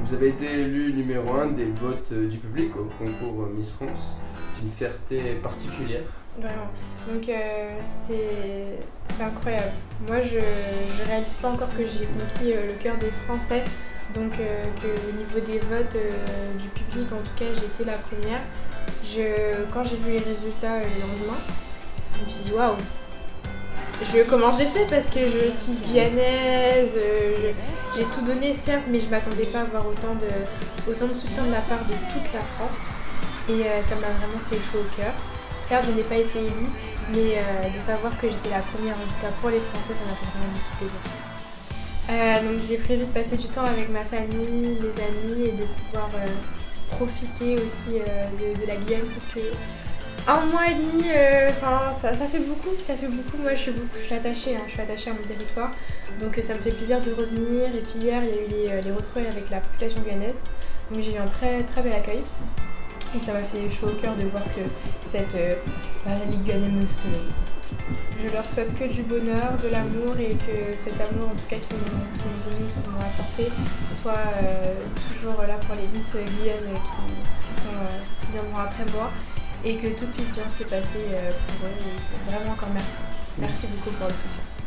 Vous avez été élu numéro 1 des votes du public au concours Miss France. C'est une fierté particulière. Vraiment. Donc c'est incroyable. Moi je réalise pas encore que j'ai conquis le cœur des Français. Donc qu'au niveau des votes du public, en tout cas, j'étais la première. Quand j'ai vu les résultats le lendemain, je me suis dit waouh! Comment j'ai fait parce que je suis guyanaise, j'ai tout donné certes, mais je m'attendais pas à avoir autant de soutien de la part de toute la France. Et ça m'a vraiment fait chaud au cœur. Certes, je n'ai pas été élue, mais de savoir que j'étais la première, en tout cas pour les Français, ça m'a fait vraiment beaucoup plaisir. Donc j'ai prévu de passer du temps avec ma famille, mes amis et de pouvoir profiter aussi de la Guyane parce que 1 mois et demi, ça fait beaucoup. Moi je suis attachée, je suis attachée à mon territoire, donc ça me fait plaisir de revenir. Et puis hier il y a eu les retrouvailles avec la population guyanaise, donc j'ai eu un très très bel accueil. Et ça m'a fait chaud au cœur de voir que les Guyanais me soutenaient. Je leur souhaite que du bonheur, de l'amour et que cet amour en tout cas qu'ils m'ont donné, qu'ils m'ont apporté, soit toujours là pour les Miss Guyane qui viendront après moi et que tout puisse bien se passer pour eux. Et vraiment encore merci. Merci beaucoup pour le soutien.